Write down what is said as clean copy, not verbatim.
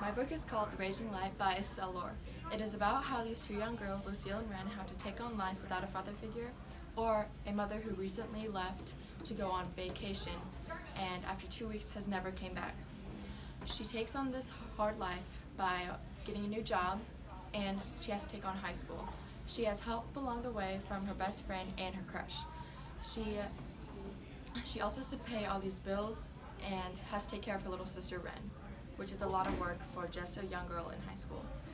My book is called The Raging Light by Estelle Lore. It is about how these two young girls, Lucille and Ren, have to take on life without a father figure or a mother who recently left to go on vacation and after 2 weeks has never came back. She takes on this hard life by getting a new job, and she has to take on high school. She has help along the way from her best friend and her crush. She also has to pay all these bills and has to take care of her little sister Ren, which is a lot of work for just a young girl in high school.